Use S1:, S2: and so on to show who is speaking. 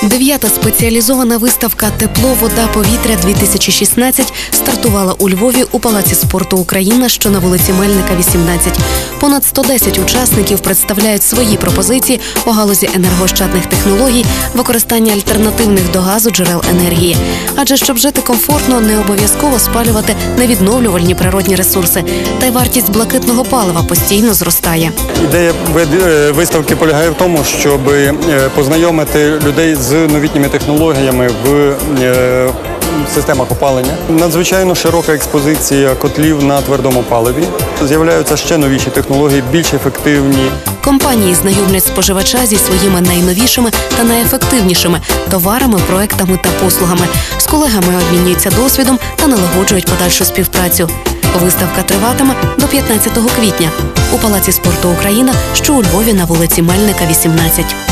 S1: 9-та спеціалізована виставка «Тепло, вода, повітря-2016» стартувала у Львові у Палаці спорту «Україна», що на вулиці Мельника, 18. Понад 110 учасників представляють свої пропозиції у галузі енергоощадних технологій, використання альтернативних до газу джерел енергії. Адже щоб жити комфортно, не обов'язково спалювати невідновлювальні природні ресурси. Та й вартість блакитного палива постійно зростає.
S2: Ідея виставки полягає в тому, щоб познайомити людей з новітніми технологіями в системах опалення. Надзвичайно широка експозиція котлів на твердому паливі. З'являються ще новіші технології, більш ефективні.
S1: Компанії знайомлять споживача зі своїми найновішими та найефективнішими товарами, проектами та послугами. З колегами обмінюються досвідом та налагоджують подальшу співпрацю. Виставка триватиме до 15 квітня у Палаці спорту «Україна», що у Львові на вулиці Мельника, 18.